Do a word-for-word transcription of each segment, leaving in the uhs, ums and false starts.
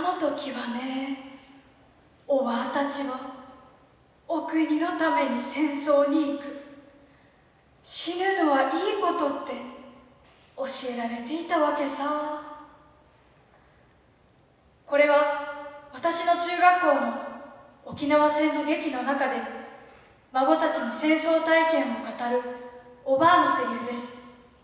の時はね、おばあたちはお国のために戦争に行く。死ぬのはいいことって教えられていたわけさ。これは私の中学校の沖縄戦の劇の中で孫たちに戦争体験を語るおばあのセリフです。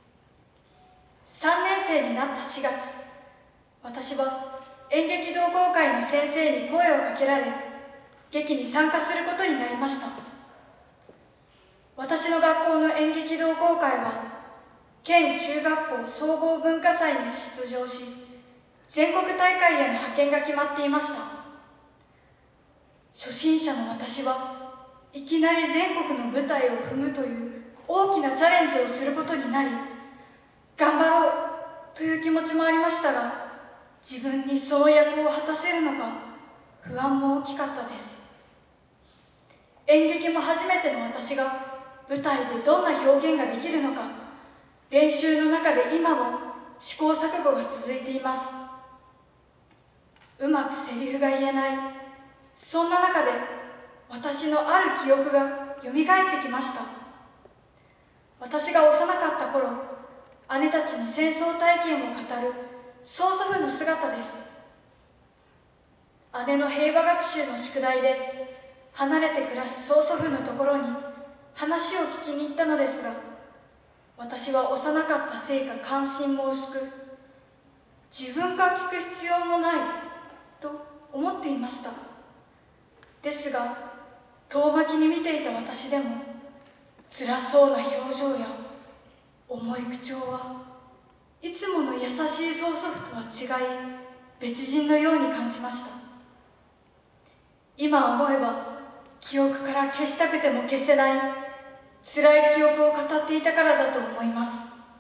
さんねん生になったしがつ、私は演劇同好会の先生に声をかけられ、劇に参加することになりました。私の学校の演劇同好会は、県中学校総合文化祭に出場し、全国大会への派遣が決まっていました。初心者の私はいきなり全国の舞台を踏むという大きなチャレンジをすることになり、頑張ろうという気持ちもありましたが、自分にその役を果たせるのか不安も大きかったです。演劇も初めての私が舞台でどんな表現ができるのか、練習の中で今も試行錯誤が続いています。うまくセリフが言えない、そんな中で私のある記憶がよみがえってきました。私が幼かった頃、姉たちに戦争体験を語る曽祖父の姿です。姉の平和学習の宿題で離れて暮らす曽祖父のところに話を聞きに行ったのですが、私は幼かったせいか関心も薄く、自分が聞く必要もないと思っていました。ですが、遠巻きに見ていた私でも、辛そうな表情や重い口調はいつもの優しい曽祖父とは違い、別人のように感じました。今思えば記憶から消したくても消せない辛い記憶を語っていたからだと思います。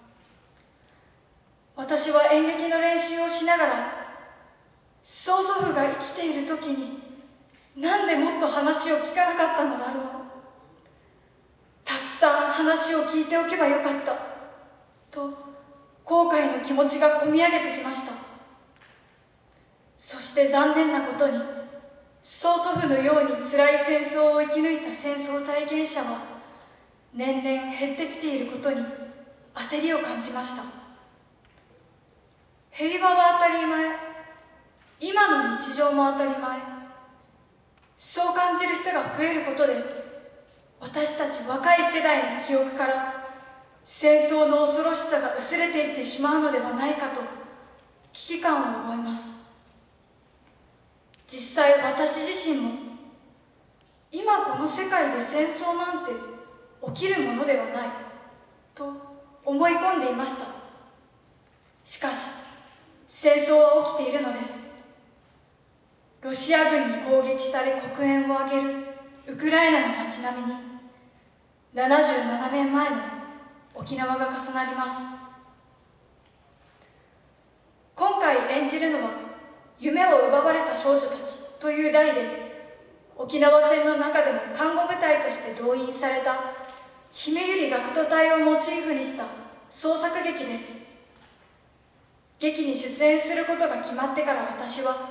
私は演劇の練習をしながら、曽祖父が生きている時になんでもっと話を聞かなかったのだろう、たくさん話を聞いておけばよかったと後悔の気持ちがこみ上げてきました。そして残念なことに、曽祖父のように辛い戦争を生き抜いた戦争体験者は年々減ってきていることに焦りを感じました。平和は当たり前、今の日常も当たり前、そう感じる人が増えることで、私たち若い世代の記憶から戦争の恐ろしさが薄れていってしまうのではないかと危機感を覚えます。実際私自身も今この世界で戦争なんて起きるものではないと思い込んでいました。しかし戦争は起きているのです。ロシア軍に攻撃され黒煙を上げるウクライナの街並みにななじゅうななねんまえの沖縄が重なります。今回演じるのは夢を奪われた少女たちという題で、沖縄戦の中でも看護部隊として動員された姫百合学徒隊をモチーフにした創作劇です。劇に出演することが決まってから私は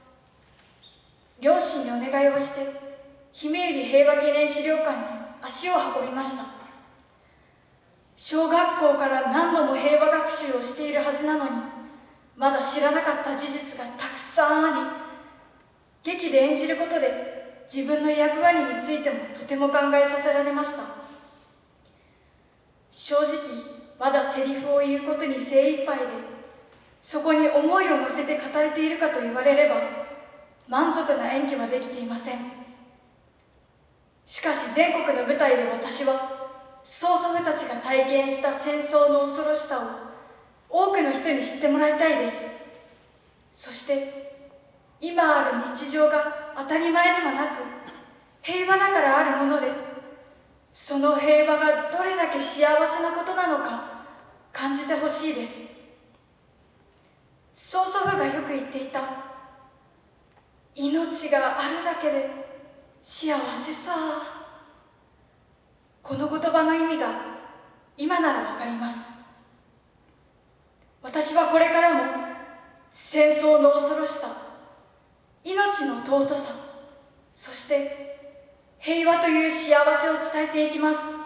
両親にお願いをして姫百合平和記念資料館に足を運びました。小学校から何度も平和学習をしているはずなのに、まだ知らなかった事実がたくさんあり、劇で演じることで自分の役割についてもとても考えさせられました。正直まだセリフを言うことに精一杯で、そこに思いを乗せて語れているかと言われれば満足な演技はできていません。しかし全国の舞台で私は曽祖父たちが体験した戦争の恐ろしさを多くの人に知ってもらいたいです。そして今ある日常が当たり前ではなく平和だからあるもので、その平和がどれだけ幸せなことなのか感じてほしいです。曽祖父がよく言っていた、命があるだけで幸せさ。この言葉の意味が今ならわかります。私はこれからも戦争の恐ろしさ、 命の尊さ、そして平和という幸せを伝えていきます。